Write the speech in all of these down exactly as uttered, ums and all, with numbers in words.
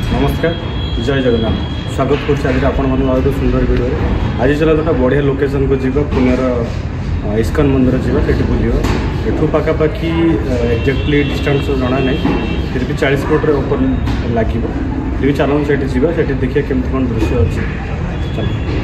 नमस्कार जय जगन्नाथ स्वागत कर आज सुंदर वीडियो आज चला गोटे बढ़िया लोकेशन को जी पुनेर इस्कन मंदिर जावा से बुलिया एठू पाखापाखि एक्जाक्टली डिस्टेंस जना ना फिर भी चालीस किलोमीटर ऊपर लगे फिर भी चलो से जावा से देखिए केमती कौन दृश्य अच्छे चलो।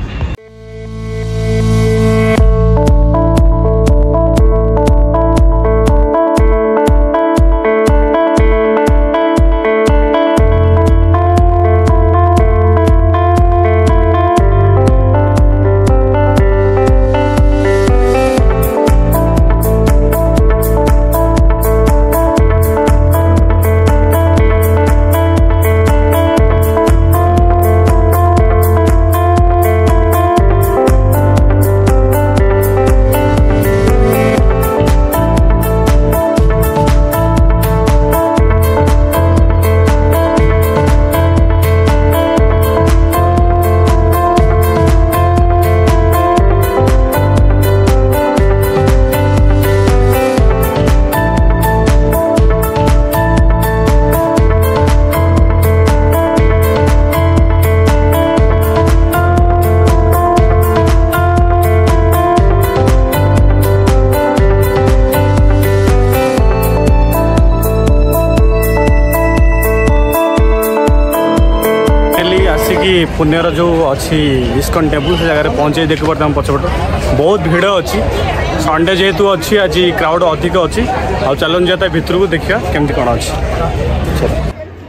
पुण्यर जो अच्छी इस्कन टेम्पल से जगह पहुँचे देखी पार्थ पछपट बहुत भीड़ अच्छी संडे जेहेतु अच्छी आज क्राउड अधिक अच्छी आ चलन जाता भितर को देखा केमती कौन अच्छी।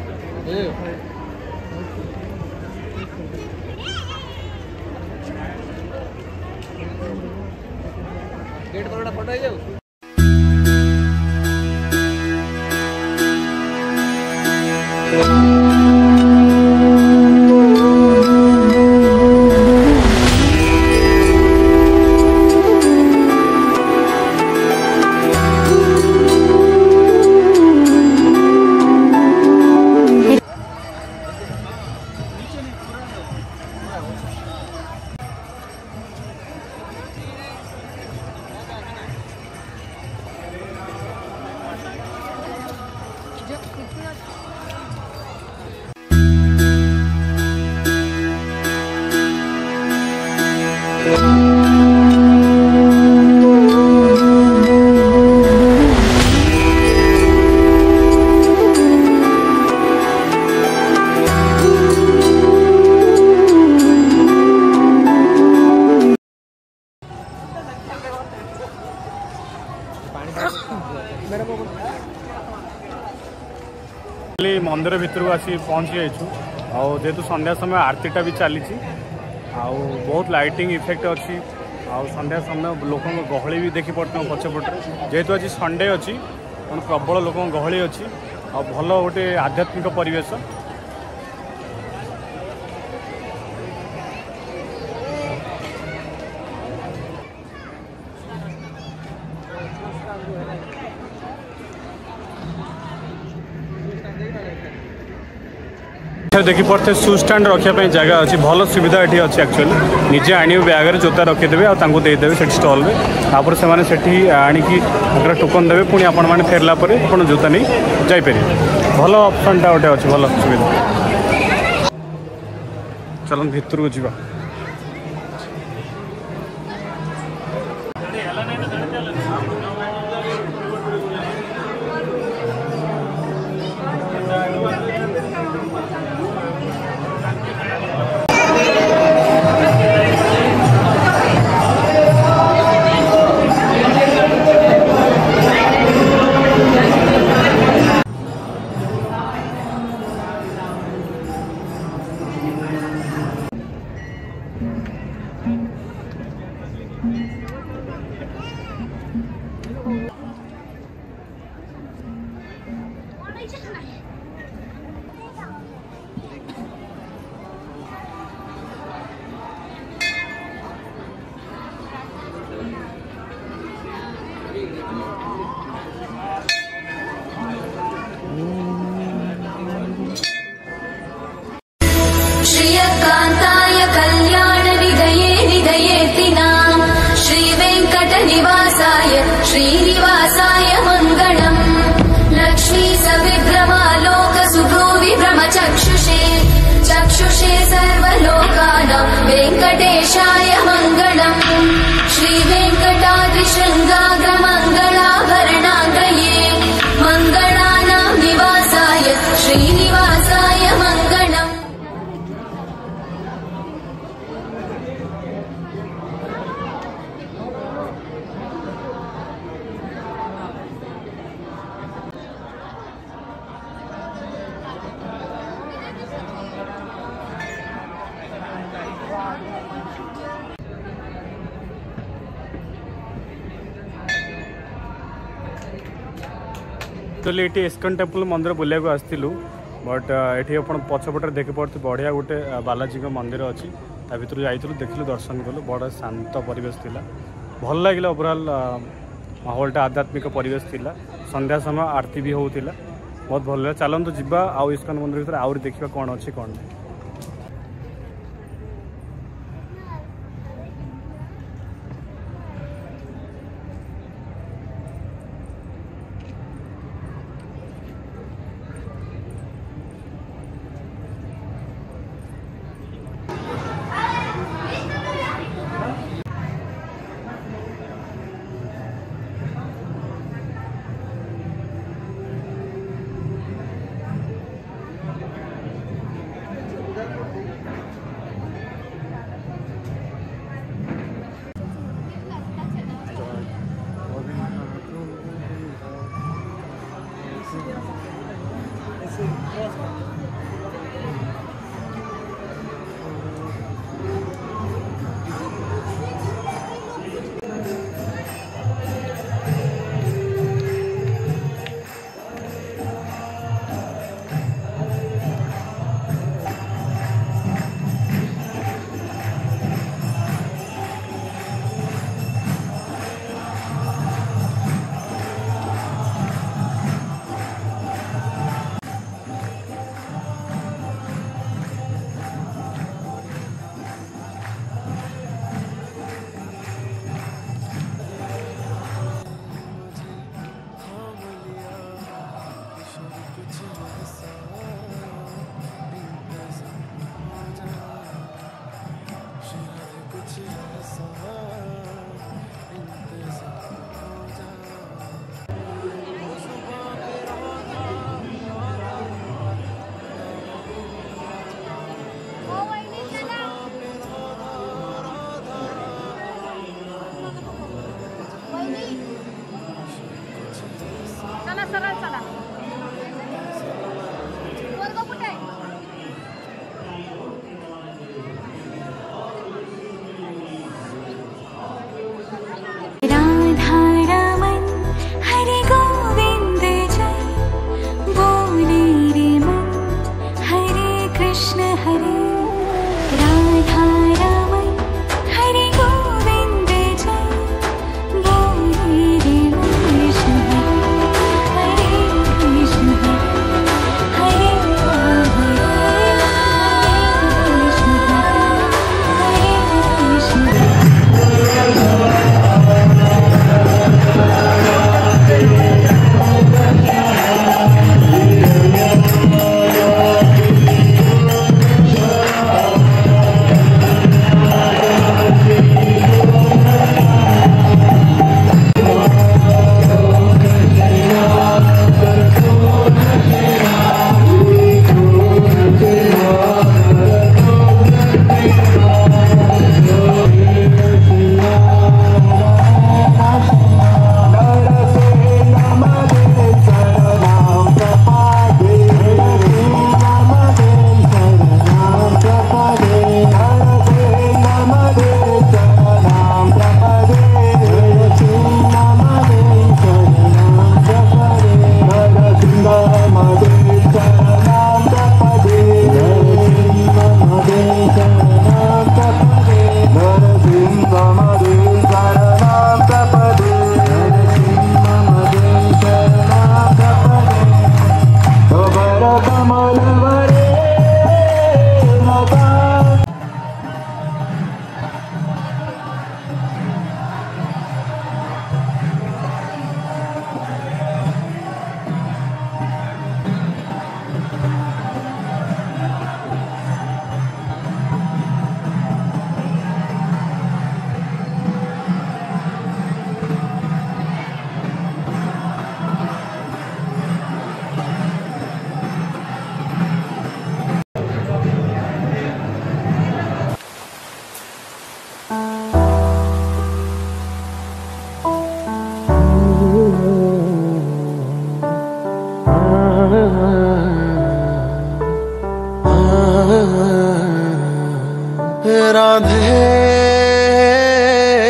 मंदिर भितर आसी पहुँची जाइए जेहेतु संध्या समय आरतीटा भी चली बहुत लाइटिंग इफेक्ट अच्छी संध्या समय लोक गहली भी देखी पड़ते पछपटे जेहेतु आज संडे अच्छी प्रबल लोक गहली अच्छी भल गोटे आध्यात्मिक परिवेश। देखी पार्थे सु स्टैंड रखापी जगह अच्छी भल सुविधा ये अच्छी एक्चुअली निजे आने बैग जोता रखीदेवे आदेदेवे से स्टल में तापर से आणिकी टोकन देवे पुणी आपण मैंने फेरला आप जोता नहीं जापर भल ऑप्शनटा गोटे अच्छी भल सुविधा। चलन भितर को जीवा श्रीनिवासाय मंगलम लक्ष्मी सविभ्रमालोक सुभ्रो विभ्रमचक्षु एक्चुअली ये इस्कन टेम्पल मंदिर बुलिया को आसलु बट ये आप पछपटे देखी पड़ते बढ़िया गोटे बालाजी मंदिर अच्छी ता भर जाइलु देखिलु दर्शन कलु बड़ा शांत परिवेश थिला भल लगे ओवरऑल माहौलटा आध्यात्मिक परिवेश थिला संध्या समय आरती भी होता बहुत भल लगा चलतु जीवा आउ इस्कन मंदिर भर आउरी देखा कौन अच्छी कौन नहीं। राधे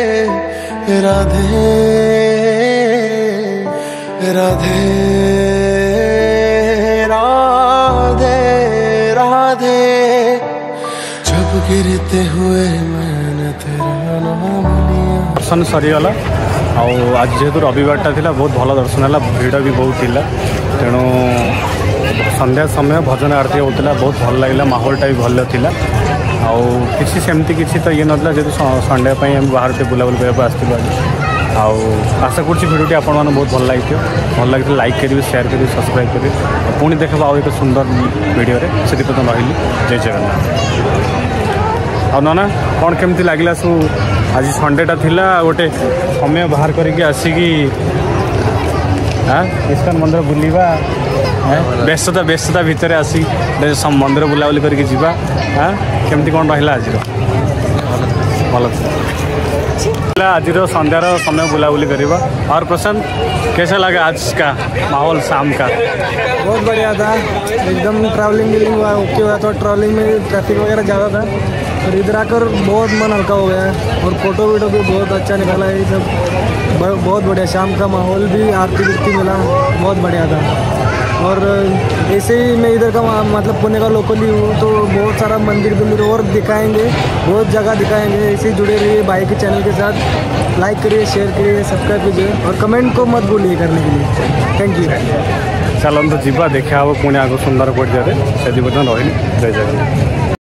राधे राधे गिरते हुए मैंने तेरा नाम लिया। दर्शन सरीगला आज जेहेतु रविवारटा थिला बहुत भल दर्शन है भिड़ भी बहुत थिला तेणु संध्या समय भजन आरती होता बहुत भल लगे माहौलटा भी भल थिला आउ किसी सेमती किसी तो ये नाला जेहतु संडे आम बाहर से बुलाबुली करने आसलु आज आउ आशा करुँच भिडियो आपण मैंने बहुत भल लगी भल लगी लाइक करेंगे शेयर करेंगे सब्सक्राइब करेंगे पुणी देखा आउ एक सुंदर वीडियो से पर्यटन रही जय जगन्नाथ। आ नाना कौन केमती लगला सब आज संडेटा थिला गोटे समय बाहर करके आसिकी हाँ इस्कन मंदिर बुलवा व्यस्तता व्यस्तता भितर आसी मंदिर बुलाबुली करके जीवा हाँ केमती कौन रहा आज भल आज संध्यार समय बुलाबुली करवा। और प्रशांत कैसा लगा आज का माहौल शाम का? बहुत बढ़िया था एकदम। ट्रैवलिंग भी हुआ ओके हुआ था, ट्रैवलिंग में ट्रैफिक वगैरह ज़्यादा था और इधर आकर बहुत मन हल्का हो गया है और फोटो वीडियो भी बहुत अच्छा निकाला है। ये सब बहुत बढ़िया, शाम का माहौल भी आरती बिरती मिला, बहुत बढ़िया था। और ऐसे ही मैं इधर का मतलब पुणे का लोकली हूँ तो बहुत सारा मंदिर मंदिर और दिखाएंगे, बहुत जगह दिखाएंगे। ऐसे ही जुड़े रहिए भाई के चैनल के साथ, लाइक करिए, शेयर करिए, सब्सक्राइब कीजिए और कमेंट को मत भूलिए करने के लिए। Thank you. चलते जीवा देखा पुणी आगे सुंदर पर्याय से पर्यटन रही जय जगन्नाथ।